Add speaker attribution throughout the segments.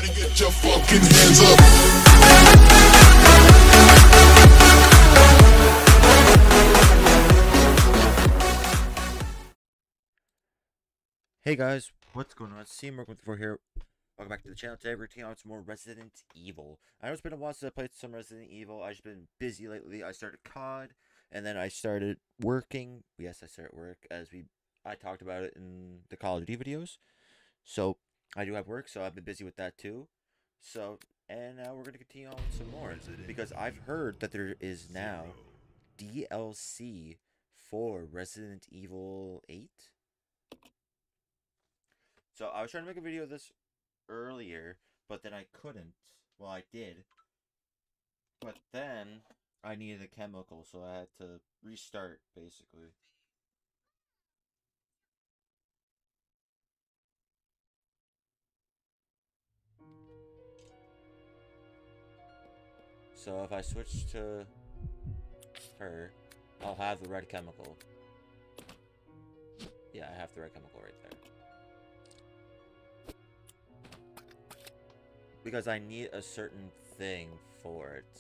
Speaker 1: Everybody get your fucking hands up.
Speaker 2: Hey guys, what's going on? Seamwork14 here. Welcome back to the channel. Today we're taking on some more Resident Evil. I know it's been a while since I played some Resident Evil. I've just been busy lately. I started COD, and then I started working. Yes, I started work I talked about it in the Call of Duty videos. So I do have work, so I've been busy with that too. And now we're gonna continue on with some more because I've heard that there is now DLC for Resident Evil 8. So I was trying to make a video of this earlier, but then I couldn't. Well, I did. But then I needed a chemical, so I had to restart, basically. So if I switch to her, I'll have the red chemical. Yeah, I have the red chemical right there. Because I need a certain thing for it.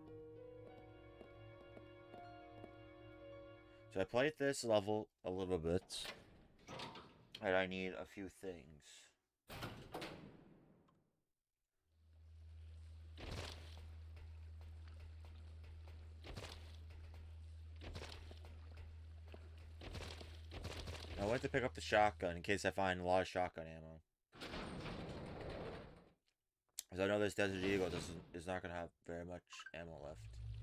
Speaker 2: So I played this level a little bit. And I need a few things. I went to pick up the shotgun in case I find a lot of shotgun ammo. Because I know this Desert Eagle is not going to have very much ammo left.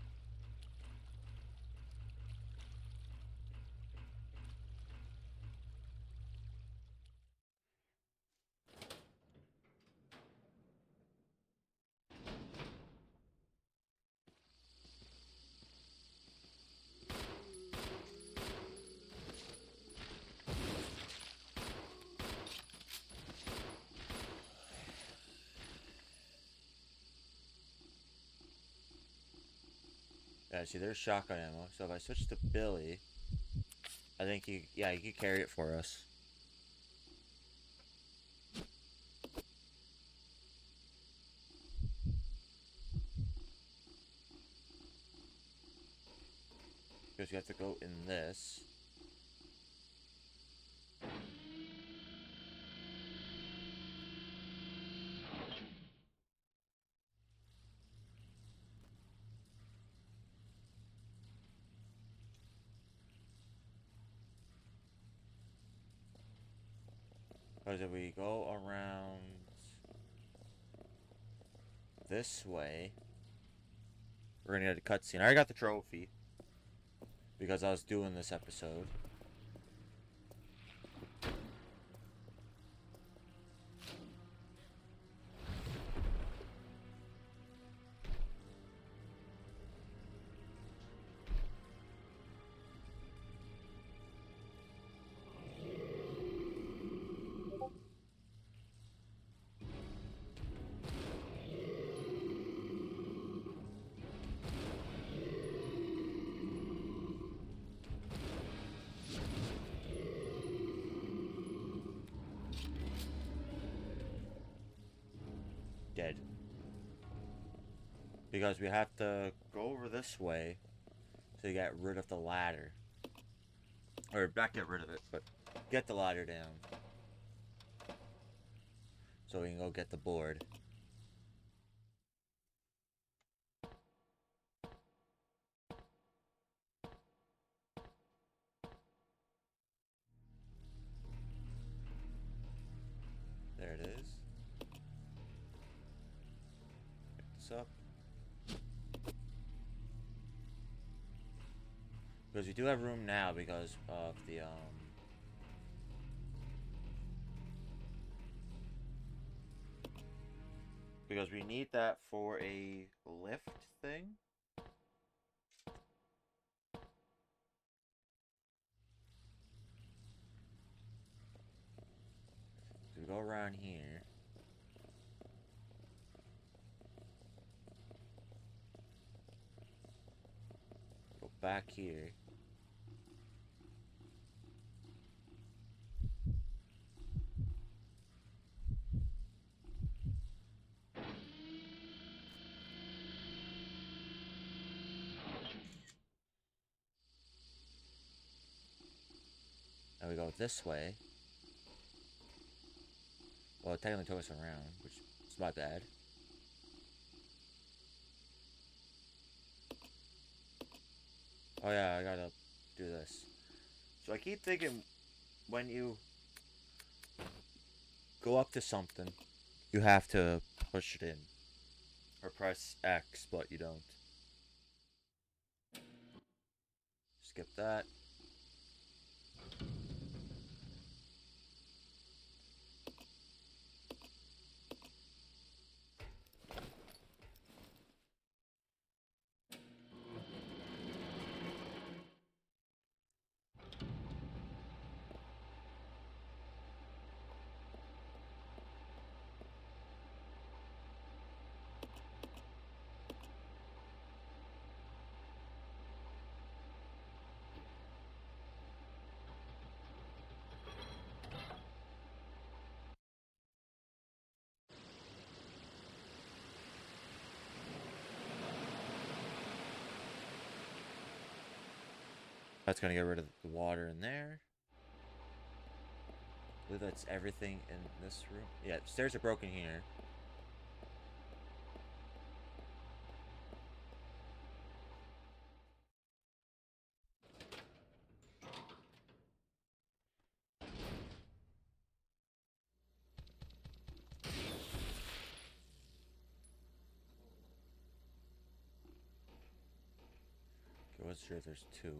Speaker 2: Yeah, see, there's shotgun ammo. So if I switch to Billy, I think he can carry it for us. Because you have to go in this. Because if we go around this way, we're gonna get a cutscene. I already got the trophy because I was doing this episode. Dead. Because we have to go over this way to get rid of the ladder. Or not get rid of it, but get the ladder down. So we can go get the board. There it is. Pick this up. Because we do have room now because of the because we need that for a lift thing. So we go around here. Go back here. we go this way. Well, it technically took us around, which is my bad. Oh yeah, I gotta do this. So I keep thinking when you go up to something, you have to push it in. Or press X, but you don't. Skip that. That's gonna get rid of the water in there. I believe that's everything in this room. Yeah, stairs are broken here. Okay, what's sure there's two.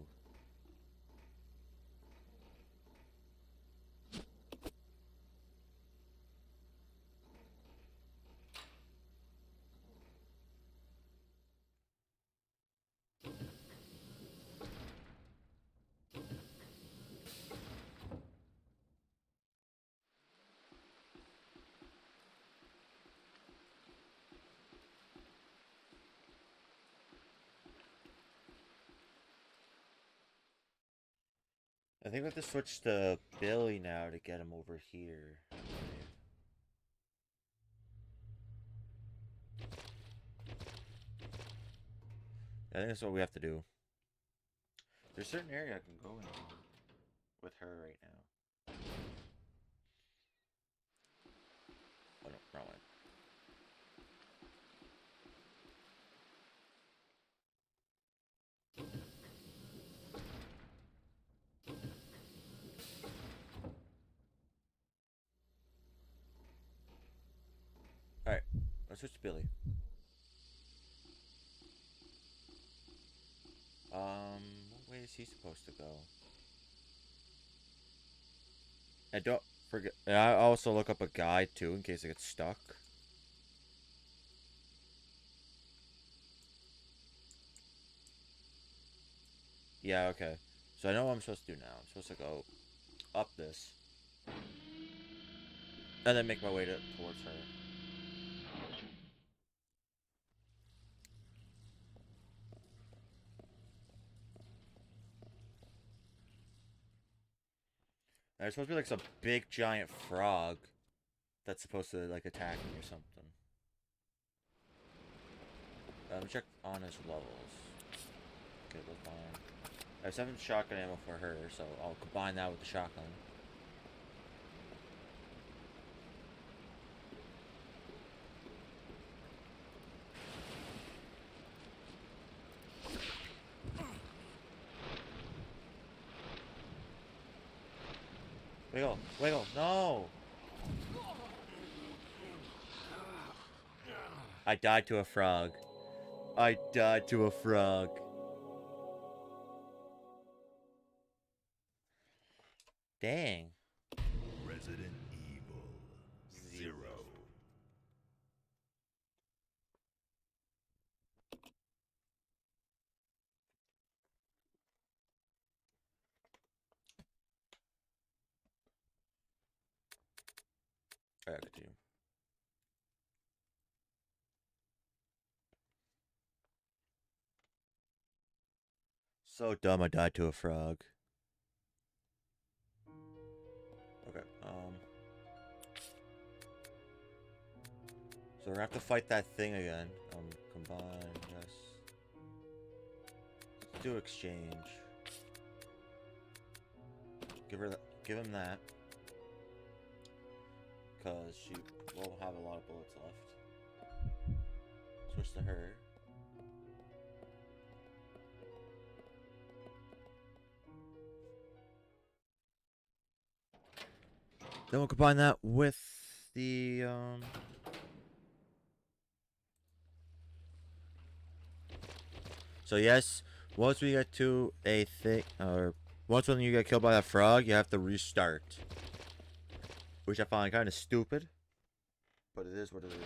Speaker 2: I think we have to switch to Billy now to get him over here. I think that's what we have to do. There's a certain area I can go in with her right now. Oh no, wrong one. Alright, let's switch to Billy. What way is he supposed to go? I don't forget. And I also look up a guide too in case I get stuck. Yeah, okay. So I know what I'm supposed to do now. I'm supposed to go up this. And then make my way towards her. There's supposed to be like some big giant frog that's supposed to like attack me or something. Let me check on his levels. Okay, that's fine. I have 7 shotgun ammo for her, so I'll combine that with the shotgun. Wiggle, wiggle, no! I died to a frog. I died to a frog. Dang.
Speaker 1: Resident Evil 0.
Speaker 2: Alright, continue. So dumb I died to a frog. Okay, so we're gonna have to fight that thing again. Combine, yes. Let's do exchange. Give give him that. Because she won't have a lot of bullets left. Switch to her. Then we'll combine that with the, So yes, once we get to a thing, or once when you get killed by that frog, you have to restart. Which I find kind of stupid. But it is what it is.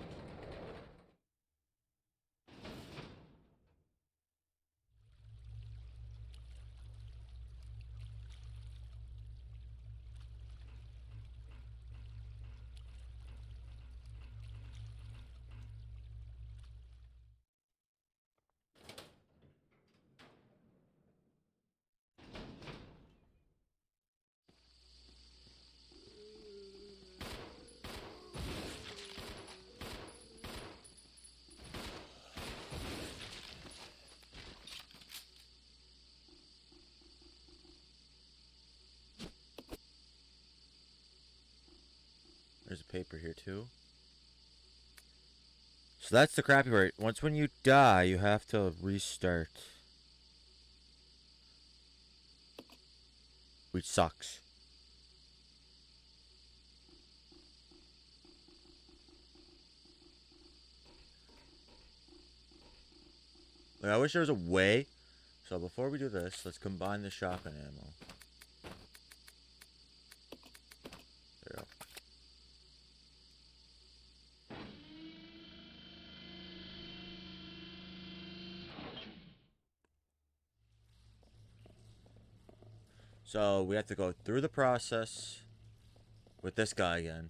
Speaker 2: There's a paper here too. So that's the crappy part. Once when you die, you have to restart. Which sucks. Like, I wish there was a way. So before we do this, let's combine the shotgun ammo. There we go. So we have to go through the process with this guy again.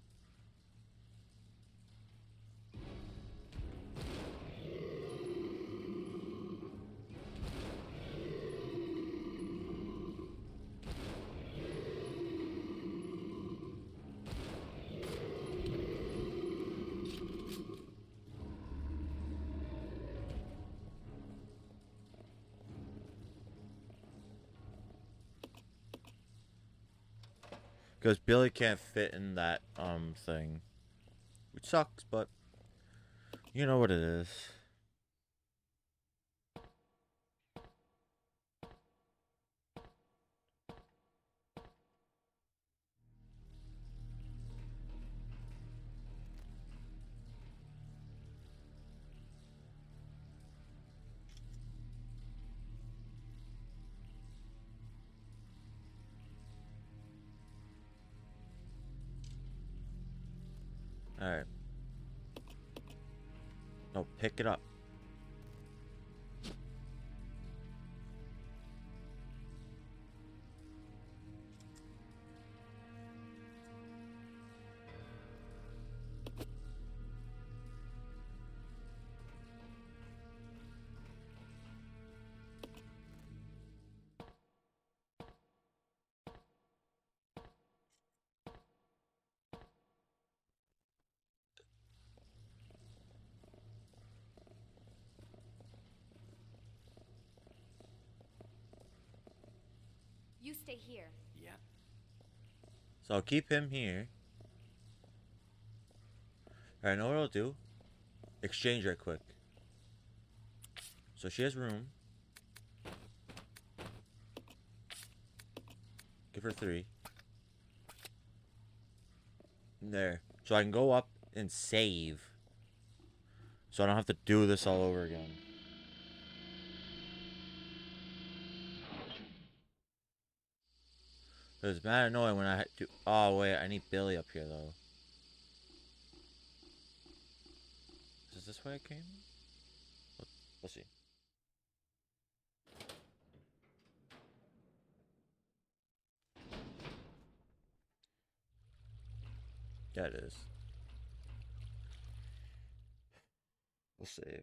Speaker 2: Because Billy can't fit in that thing. Which sucks, but you know what it is. Alright. No, pick it up.
Speaker 3: You stay here.
Speaker 4: Yeah.
Speaker 2: So I'll keep him here. Alright, know what I'll do? Exchange right quick. So she has room. Give her 3. There. So I can go up and save. So I don't have to do this all over again. It's mad annoying when I do. Oh wait, I need Billy up here though. Is this way I came? Let's see. Yeah, it is. We'll save.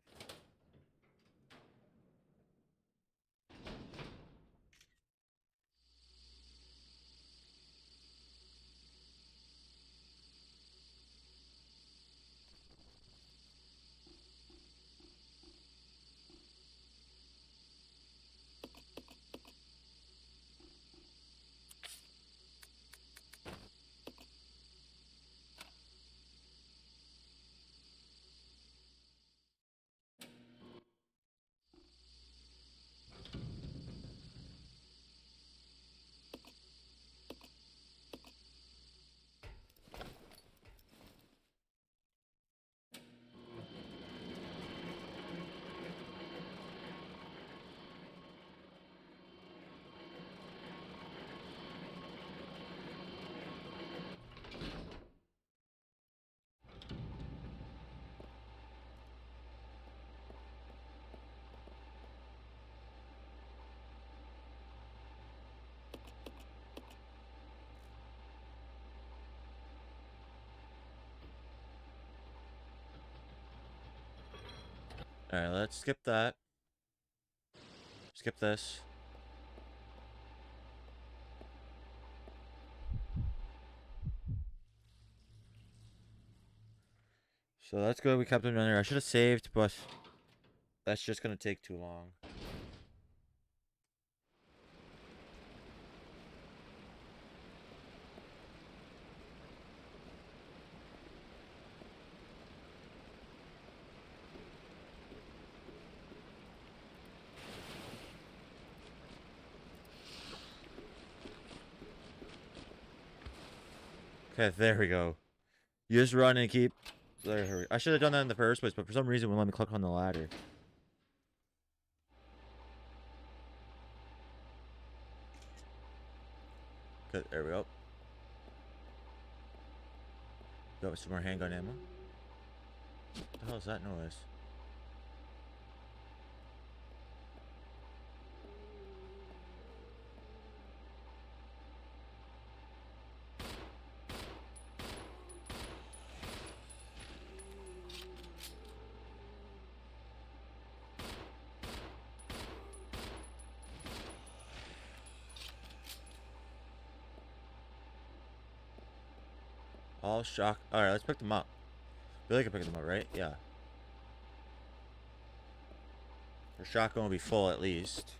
Speaker 2: Alright, let's skip that. Skip this. So that's good. We kept him under. I should have saved, but that's just gonna take too long. Okay, there we go. You just run and keep. There, I should have done that in the first place, but for some reason, it wouldn't let me click on the ladder. Okay, there we go. Got some more handgun ammo. What the hell is that noise? All shock. Alright, let's pick them up. Billy can pick them up, right? Yeah. Our shotgun will be full at least.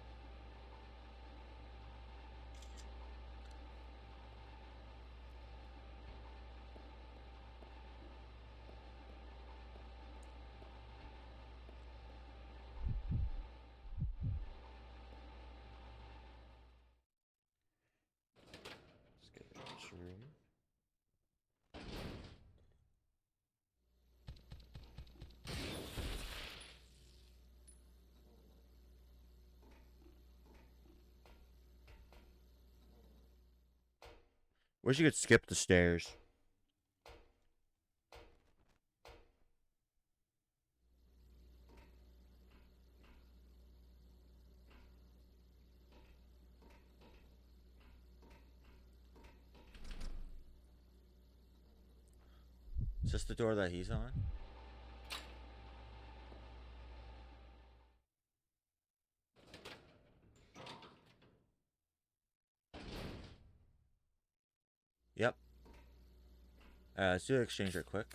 Speaker 2: Let's get this room. Wish you could skip the stairs. Is this the door that he's on? Yep. Let's do an exchange real quick.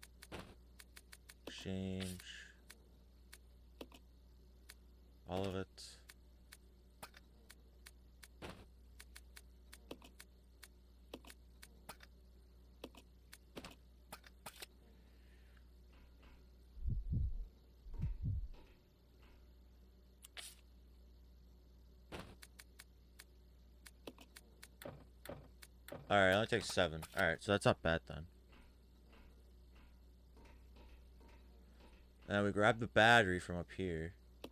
Speaker 2: Exchange. All of it. Alright, it only takes 7. Alright, so that's not bad then. Now we grab the battery from up here.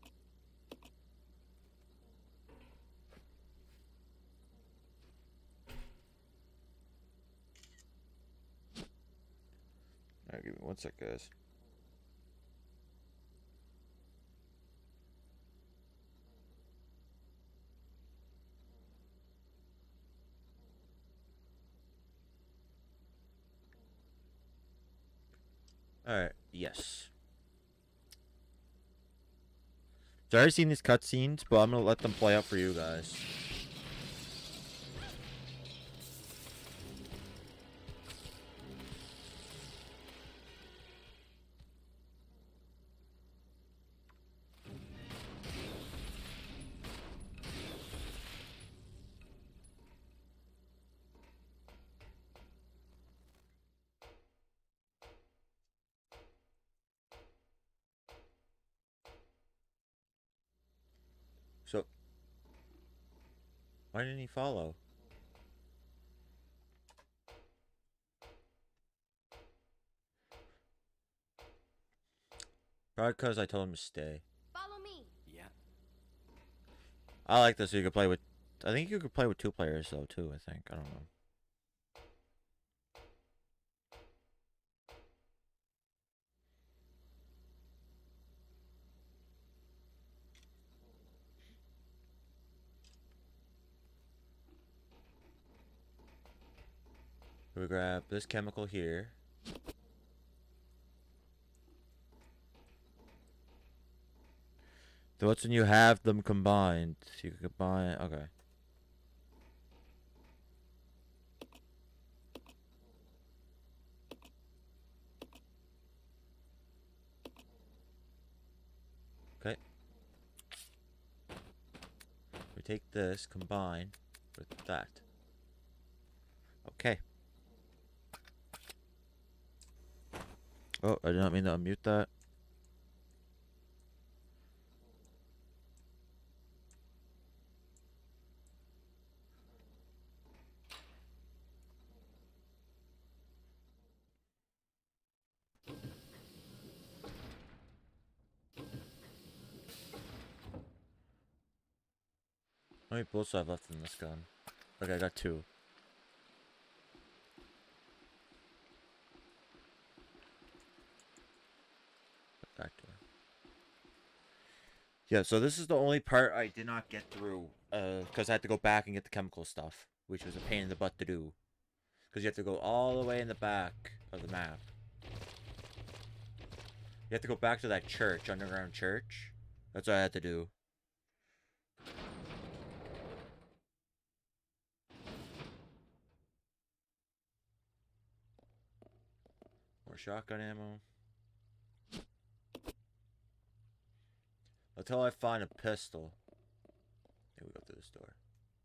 Speaker 2: Alright, give me 1 sec, guys. Alright, yes. So I already seen these cutscenes, but I'm gonna let them play out for you guys. So, why didn't he follow? Probably because I told him to stay.
Speaker 3: Follow me.
Speaker 4: Yeah.
Speaker 2: I like this so you could play with... I think you could play with 2 players though too, I think. I don't know. We grab this chemical here. So what's when you have them combined? You can combine. Okay. Okay. We take this, combine with that. Okay. Oh, I did not mean to unmute that. How many bullets do I have left in this gun? Okay, I got 2. Back to it. Yeah, so this is the only part I did not get through, because I had to go back and get the chemical stuff, which was a pain in the butt to do. Because you have to go all the way in the back of the map. You have to go back to that church, underground church. That's what I had to do. More shotgun ammo. Until I find a pistol. Here we go through this door.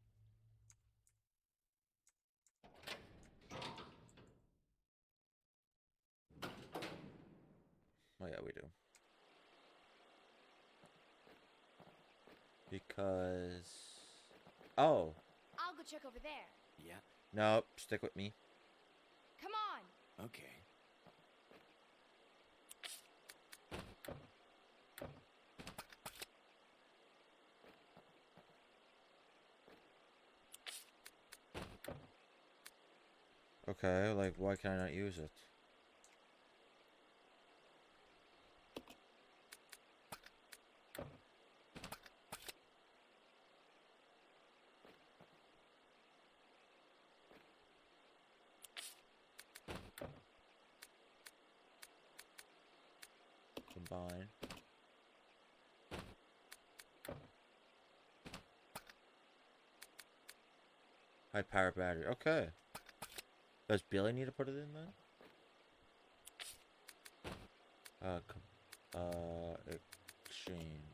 Speaker 2: Oh yeah, we do. Because... Oh!
Speaker 3: I'll go check over there.
Speaker 4: Yeah,
Speaker 2: Nope, stick with me.
Speaker 3: Come on.
Speaker 4: okay.
Speaker 2: Okay, like, why can I not use it? Combine. High power battery. Okay. Does Billy need to put it in then? Exchange.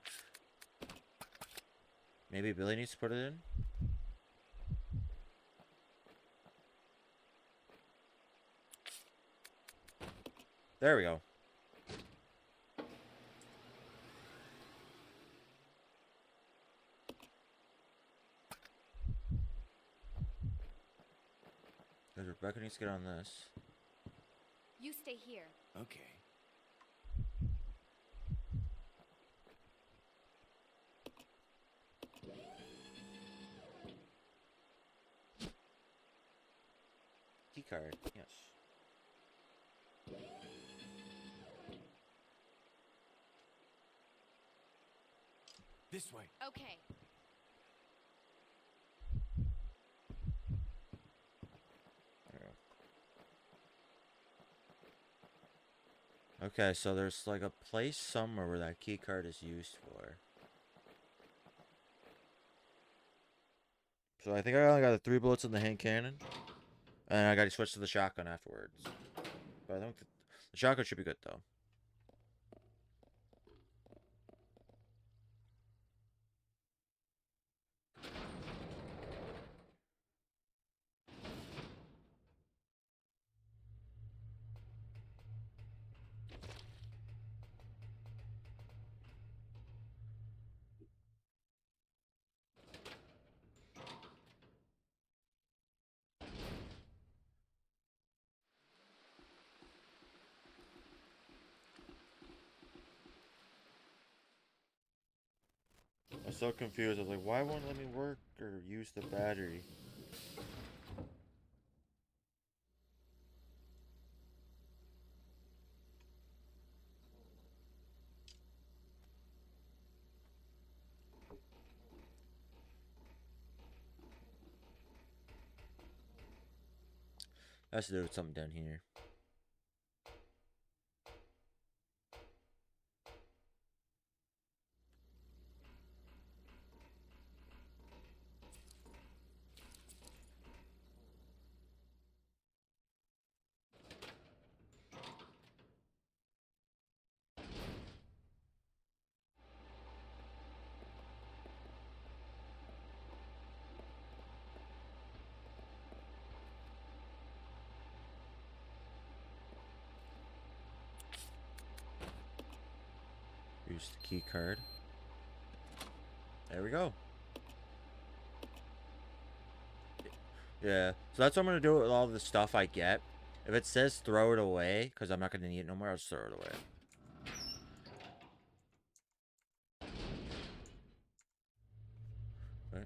Speaker 2: Maybe Billy needs to put it in? There we go. Because Rebecca needs to get on this.
Speaker 3: You stay here.
Speaker 4: Okay.
Speaker 2: Key card, yes.
Speaker 4: This way.
Speaker 3: Okay.
Speaker 2: Okay, so there's like a place somewhere where that key card is used for. So I think I only got the 3 bullets in the hand cannon. And I got to switch to the shotgun afterwards. But I think the shotgun should be good though. I'm so confused. I was like, why won't it let me work or use the battery? Has to do with something down here. Use the key card. There we go. Yeah, so that's what I'm gonna do with all the stuff I get. If it says throw it away, because I'm not gonna need it no more, I'll just throw it away. Right.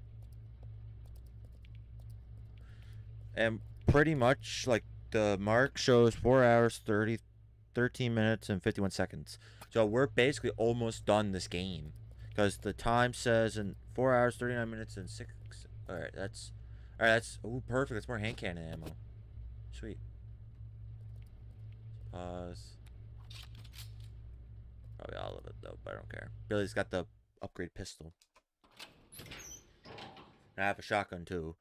Speaker 2: And pretty much, like, the mark shows 4 hours, 13 minutes, and 51 seconds. So we're basically almost done this game. Because the time says in 4 hours, 39 minutes, and 6... Alright, that's... Alright, that's... Ooh, perfect. That's more hand cannon ammo. Sweet. Pause. Probably all of it, though, but I don't care. Billy's got the upgrade pistol. And I have a shotgun, too.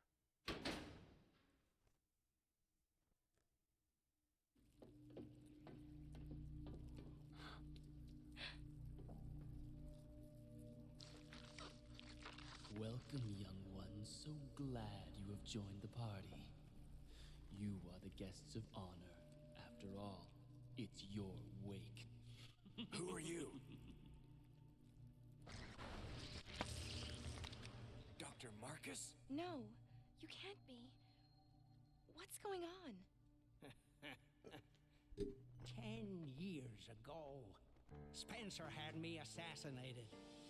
Speaker 5: Welcome, young ones. So glad you have joined the party. You are the guests of honor. After all, it's your wake.
Speaker 4: Who are you? Dr. Marcus?
Speaker 3: No, you can't be. What's going on?
Speaker 6: 10 years ago, Spencer had me assassinated.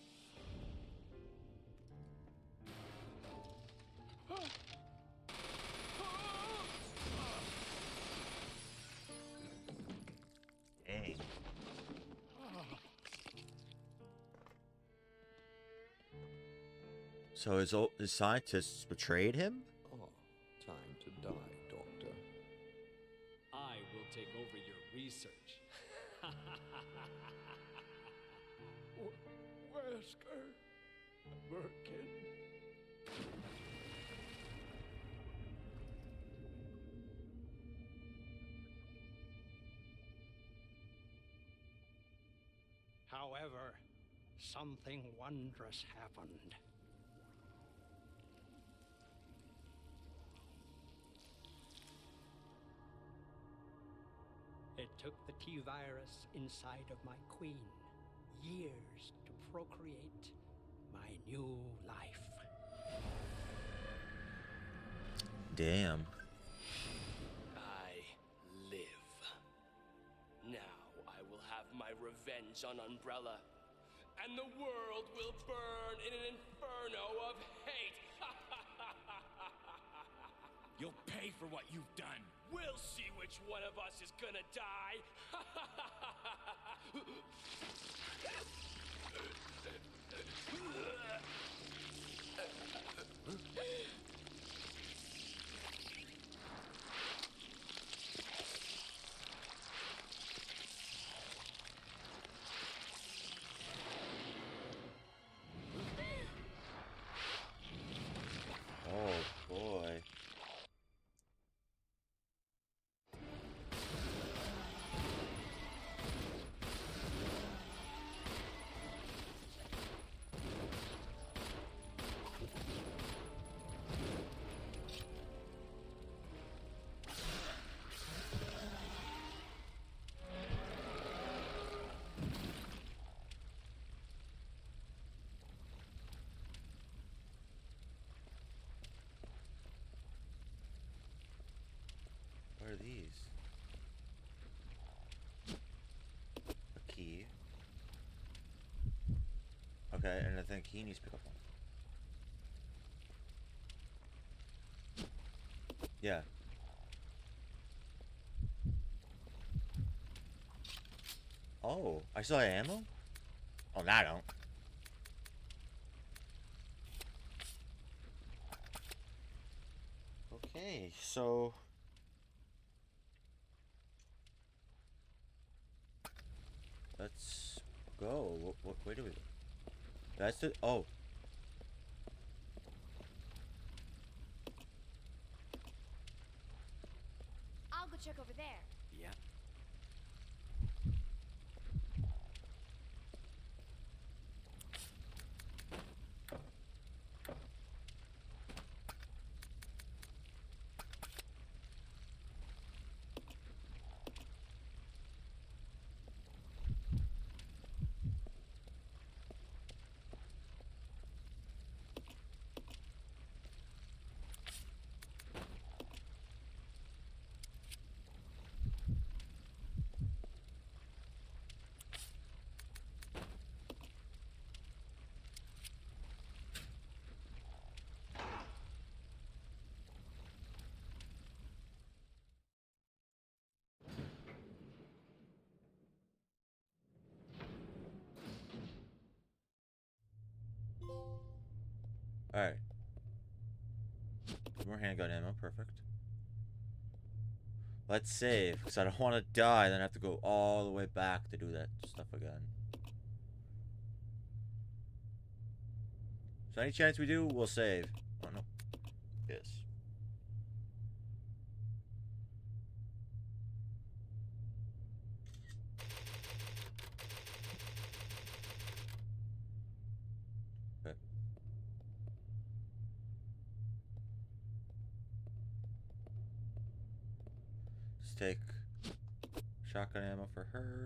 Speaker 2: Dang. So his scientists betrayed him?
Speaker 7: Oh, time to die, Doctor.
Speaker 5: I will take over your research.
Speaker 6: Wesker, Birkin. However, something wondrous happened. It took the T-virus inside of my queen years to procreate my new life.
Speaker 2: Damn.
Speaker 8: I live. Now I will have my revenge on Umbrella, and the world will burn in an inferno of hate.
Speaker 4: You'll pay for what you've done.
Speaker 8: We'll see which one of us is gonna die.
Speaker 2: Oh, boy. What are these? A key. Okay, and I think he needs to pick up one. Yeah. Oh, I still have ammo? Oh, now I don't. Okay, so... Let's go. What way do we go? That's the... Oh.
Speaker 3: I'll go check over there.
Speaker 4: Yeah.
Speaker 2: Perfect. Let's save, because I don't want to die, then I have to go all the way back to do that stuff again. So any chance we do, we'll save. Oh no. Yes. Okay. Let's take shotgun ammo for her.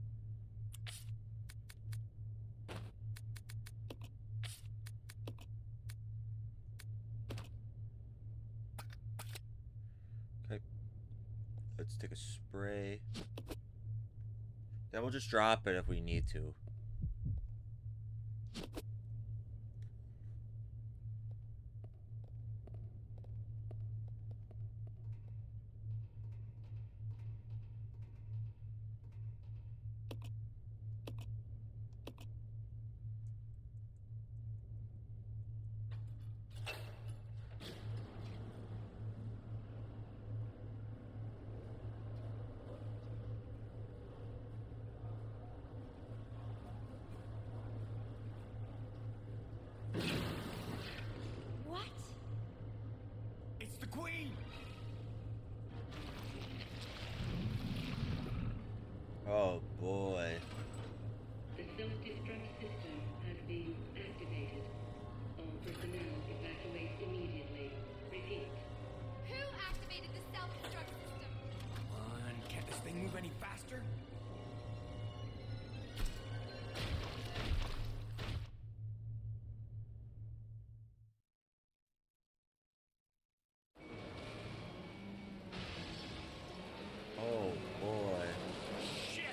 Speaker 2: Okay. Let's take a spray. Then we'll just drop it if we need to.
Speaker 3: What?
Speaker 4: It's the Queen!
Speaker 2: Oh boy.
Speaker 9: The self-destruct system has been activated. All personnel evacuate immediately. Repeat.
Speaker 3: Who activated the self-destruct system?
Speaker 4: Come on, can't this thing move any faster?
Speaker 2: Oh boy.
Speaker 4: Shit!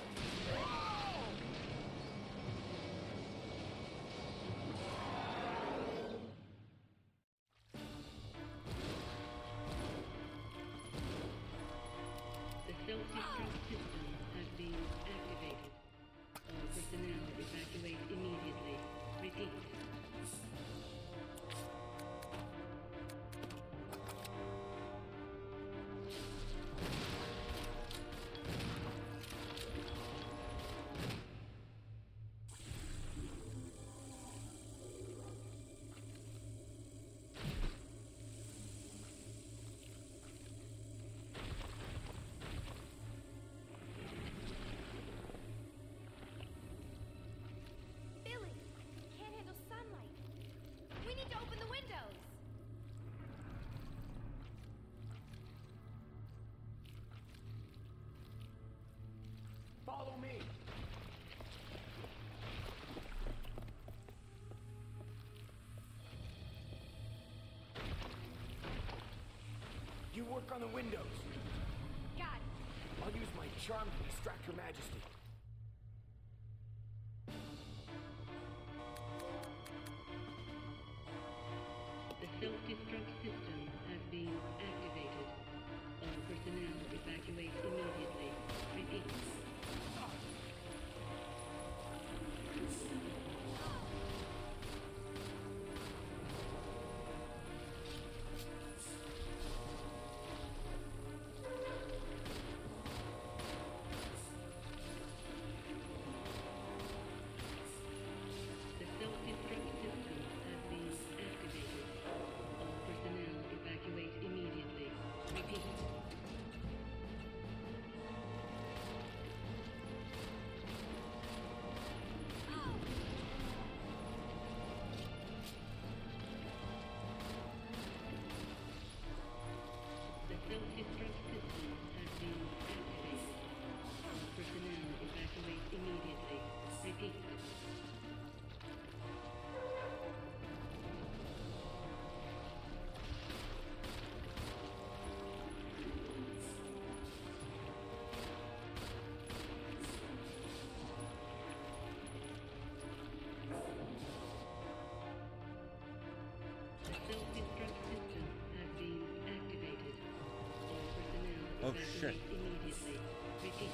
Speaker 9: The self-destruct system has been activated. All personnel evacuate immediately. Repeat.
Speaker 3: Billy, can't handle sunlight. We need to open the windows.
Speaker 4: Follow me! You work on the windows.
Speaker 3: Got it.
Speaker 4: I'll use my charm to distract Her Majesty.
Speaker 9: The self-destruct system has been activated. All personnel evacuate immediately. Repeat. The self-destruct system has been activated. All personnel evacuate immediately. Repeat. The self-destruct system has been activated. All personnel evacuate immediately. Repeat. The self-destruct system has been activated. All personnel
Speaker 2: Oh,
Speaker 9: evacuate
Speaker 2: shit.
Speaker 9: immediately. Repeat.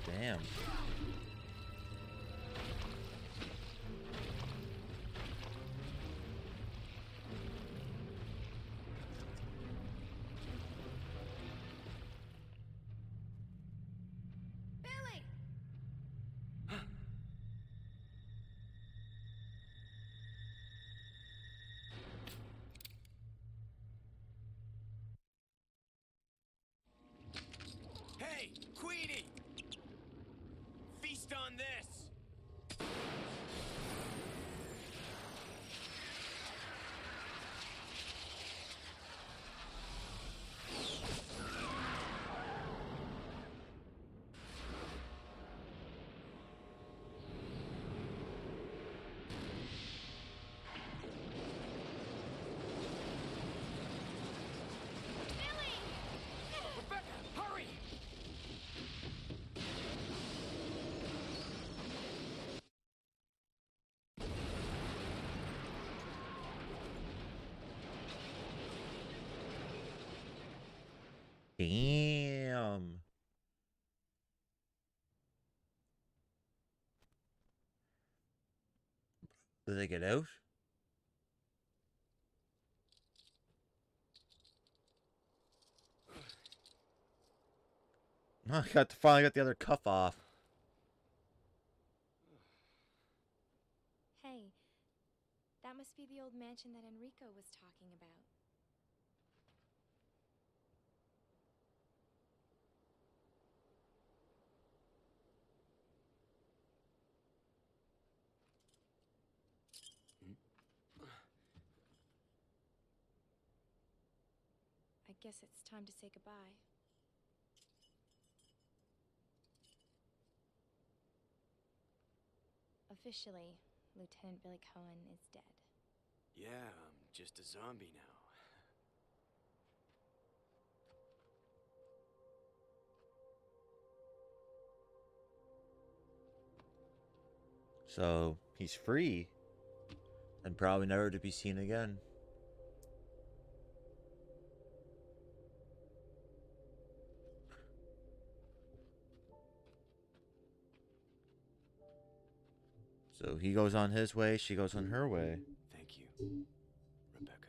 Speaker 2: damn.
Speaker 3: Billy!
Speaker 4: Hey, Queenie! Feast on this!
Speaker 3: Billy!
Speaker 4: Rebecca, hurry!
Speaker 2: Damn. Did they get out? I finally got the other cuff off.
Speaker 3: Hey, that must be the old mansion that Enrico was talking about. I guess it's time to say goodbye. Officially, Lieutenant Billy Cohen is dead.
Speaker 4: Yeah, I'm just a zombie now.
Speaker 2: So he's free and probably never to be seen again. So he goes on his way, she goes on her way.
Speaker 4: Thank you, Rebecca.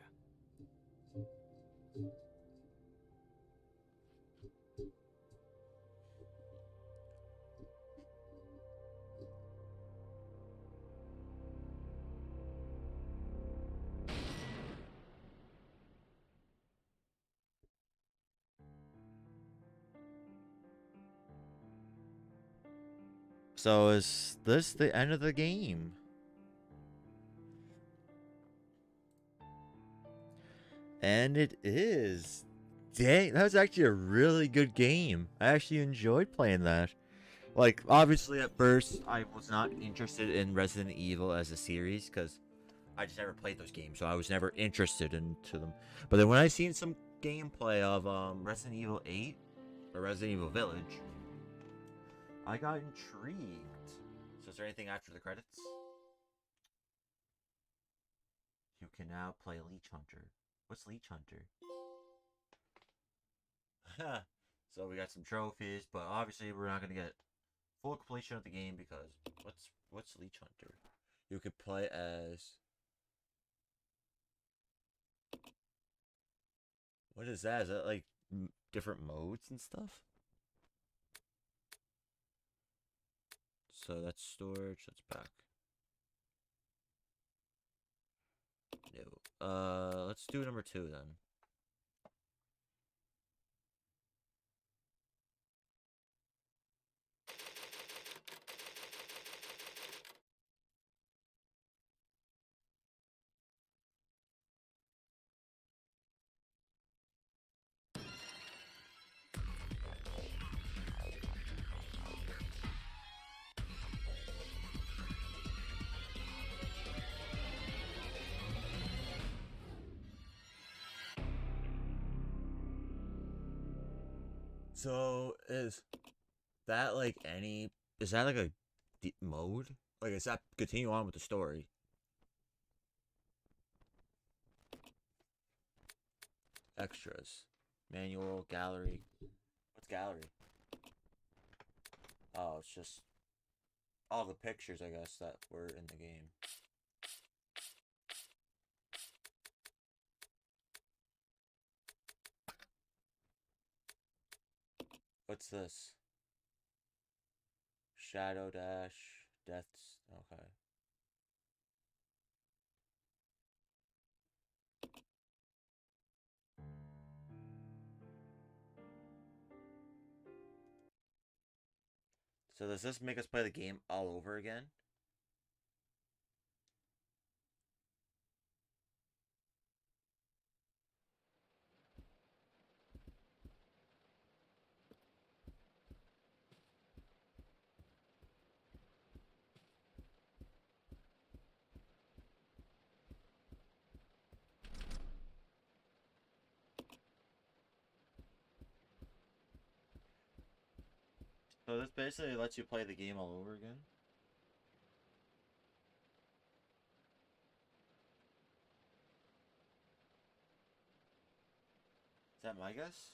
Speaker 2: So is this the end of the game? And it is. Dang, that was actually a really good game. I actually enjoyed playing that. Like, obviously at first, I was not interested in Resident Evil as a series, because I just never played those games, so I was never interested into them. But then when I seen some gameplay of Resident Evil 8, or Resident Evil Village, I got intrigued. So is there anything after the credits? You can now play Leech Hunter. What's Leech Hunter? So we got some trophies, but obviously we're not gonna get full completion of the game because what's Leech Hunter? You could play as what is that? Is that like different modes and stuff? So that's storage. That's back. No. Let's do number 2 then. So is that like any? Is that like a mode? Like, is that continue on with the story? Extras, manual, gallery. What's gallery? Oh, it's just all the pictures, I guess, that were in the game. What's this? Shadow Dash, Deaths. Okay. So does this make us play the game all over again? So this basically lets you play the game all over again? Is that my guess?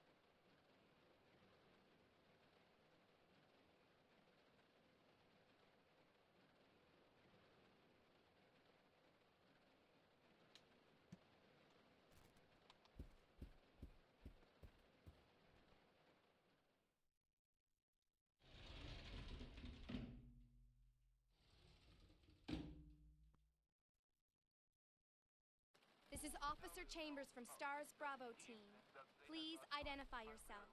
Speaker 3: This is Officer Chambers from STARS Bravo team. Please identify yourself.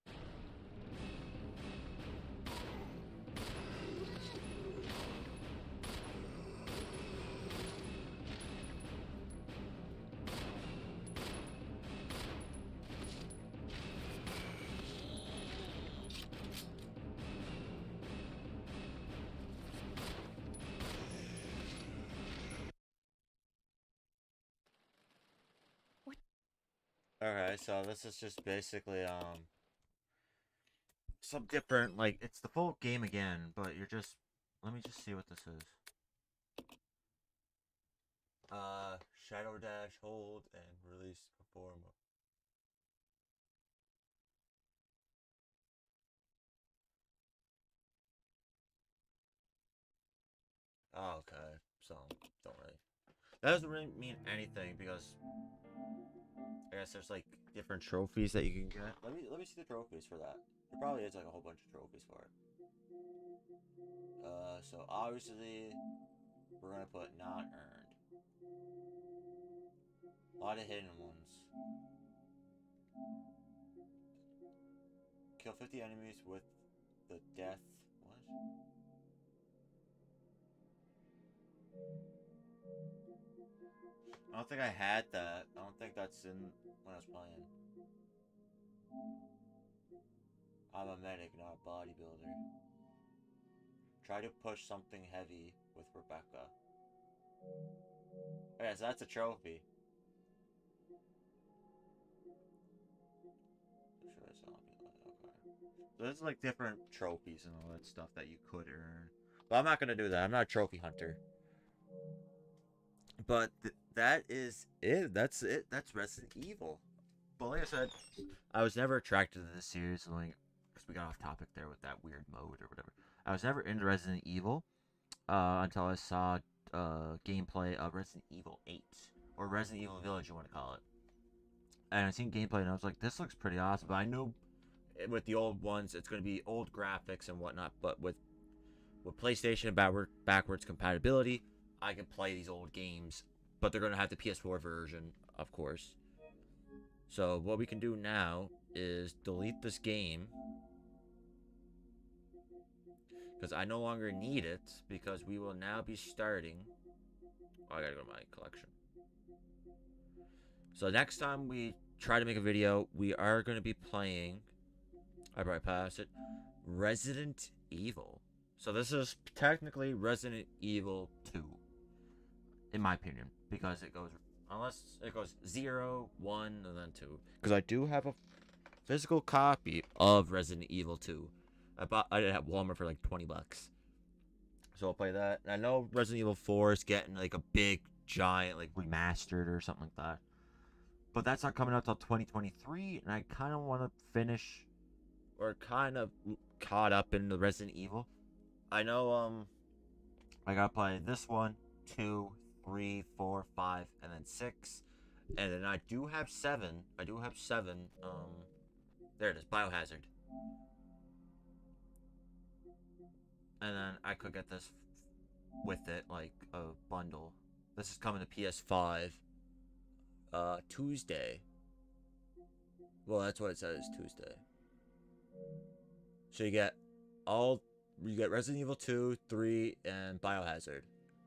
Speaker 2: Okay, so this is just basically some different, like, it's the full game again, but you're just, let me just see what this is. Shadow Dash, hold, and release perform. Oh, okay, so, don't really. That doesn't really mean anything, because I guess there's, like, different trophies that you can get. Let me see the trophies for that. There probably is, like, a whole bunch of trophies for it. So, obviously, we're gonna put not earned. A lot of hidden ones. Kill 50 enemies with the death. What? I don't think I had that. I don't think that's in when I was playing. I'm a medic, not a bodybuilder. Try to push something heavy with Rebecca. Oh, yeah, so that's a trophy. So there's like different trophies and all that stuff that you could earn. But I'm not gonna do that. I'm not a trophy hunter. But that is it. That's it. That's Resident Evil. But like I said, I was never attracted to this series. Like, because we got off topic there with that weird mode or whatever. I was never into Resident Evil until I saw gameplay of Resident Evil 8 or Resident Evil Village, you want to call it. And I seen gameplay and I was like, this looks pretty awesome. But I know with the old ones, it's going to be old graphics and whatnot. But with PlayStation backwards compatibility, I can play these old games. But they're going to have the PS4 version, of course. So what we can do now is delete this game. Because I no longer need it. Because we will now be starting. Oh, I gotta go to my collection. So next time we try to make a video, we are going to be playing, I probably passed it, Resident Evil. So this is technically Resident Evil 2, in my opinion, because it goes, unless it goes 0, 1, and then 2. Because I do have a physical copy of Resident Evil 2. I did it at Walmart for like 20 bucks. So I'll play that. And I know Resident Evil 4 is getting like a big, giant, like remastered or something like that. But that's not coming out till 2023, and I kind of want to finish or kind of caught up in the Resident Evil. I know I gotta play this 1, 2, 3, 4, 5, and then 6. And then I do have 7. There it is, Biohazard. And then I could get this with it, like a bundle. This is coming to PS5 Tuesday. Well, that's what it says, Tuesday. So you get Resident Evil 2, 3, and Biohazard.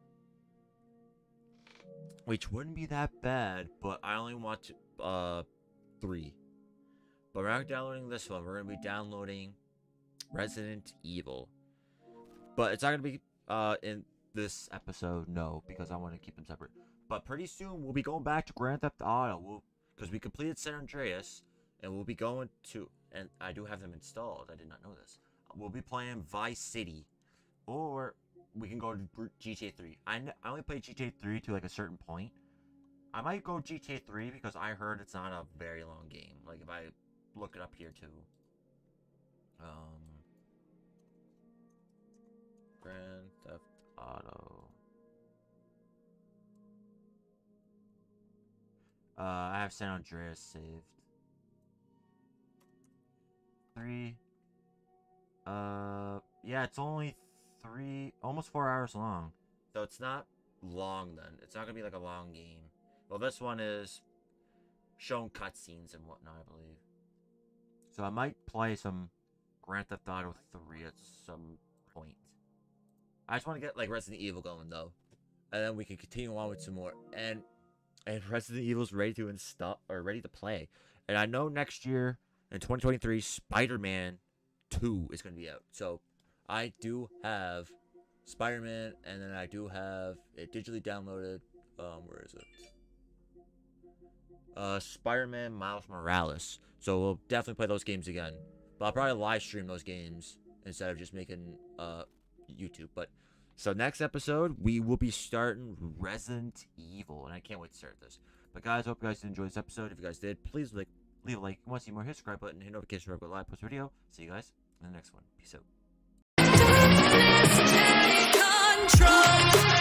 Speaker 2: Which wouldn't be that bad, but I only want 3. But we're not downloading this one. We're gonna be downloading Resident Evil. But it's not gonna be in this episode, no, because I want to keep them separate. But pretty soon we'll be going back to Grand Theft Auto, because we completed San Andreas, and we'll be going to, and I do have them installed. I did not know this. We'll be playing Vice City, or we can go to GTA 3. I only played GTA 3 to like a certain point. I might go GTA 3 because I heard it's not a very long game. Like if I look it up here too. Grand Theft Auto. I have San Andreas saved. 3. Yeah, it's only 3, almost 4 hours long. So it's not long then. It's not gonna be like a long game. Well, this one is showing cutscenes and whatnot, I believe. So I might play some Grand Theft Auto 3 at some point. I just want to get like Resident Evil going though, and then we can continue on with some more. And Resident Evil's ready to install or ready to play. And I know next year in 2023, Spider-Man 2 is going to be out. So I do have Spider-Man, and then I do have it digitally downloaded. Where is it? Spider-Man Miles Morales. So we'll definitely play those games again. But I'll probably live stream those games instead of just making YouTube. But so next episode we will be starting Resident Evil, and I can't wait to start this. But guys, hope you guys did enjoy this episode. If you guys did, please leave a like. If you want to see more, hit the subscribe button, hit notification for a live post video. See you guys in the next one. Peace out.
Speaker 10: Control.